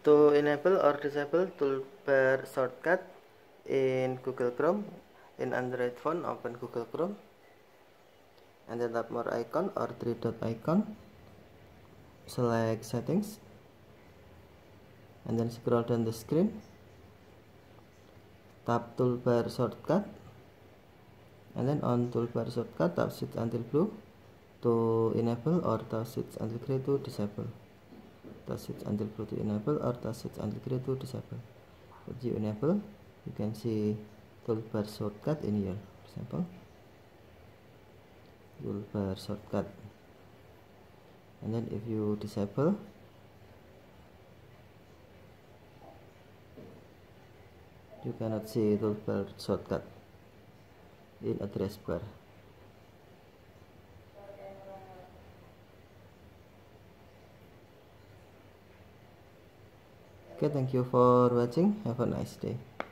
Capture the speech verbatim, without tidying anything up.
To enable or disable toolbar shortcut in Google Chrome, in Android phone, open Google Chrome and then tap more icon or three dot icon, select settings and then scroll down the screen, tap toolbar shortcut and then on toolbar shortcut tap switch until blue to enable or tap switch until gray to disable. Tap switch until blue to enable or tap switch until gray to disable. If you enable, you can see toolbar shortcut in here. For example, toolbar shortcut. And then if you disable, you cannot see toolbar shortcut in address bar. Okay, thank you for watching. Have a nice day.